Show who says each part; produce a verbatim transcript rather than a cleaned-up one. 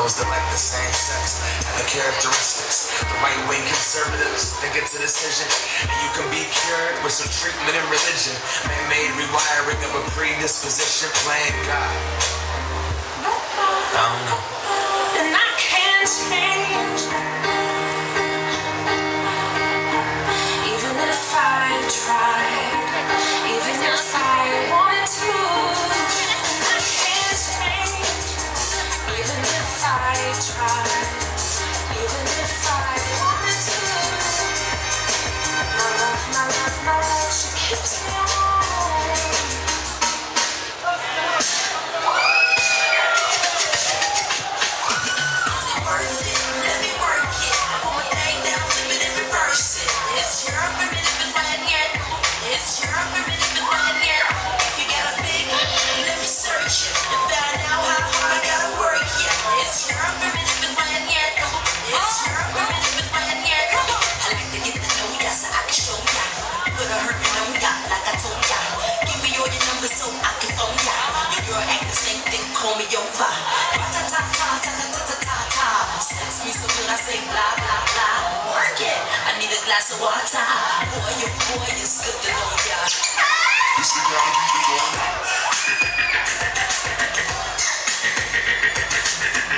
Speaker 1: those that like the same sex and the characteristics. The right-wing conservatives think it's a decision, and you can be cured with some treatment and religion. Man-made rewiring of a predisposition, playing God. I don't know.
Speaker 2: And I can't change, even if I tried, even if I wanted to. I can't change, even if I tried, even if I wanted to. My love, my love, my love, she keeps me warm. Call me over. Sex me so good I say blah blah blah. Work it. I need a glass of water. Boy, your boy is good to know ya. This is how we do it.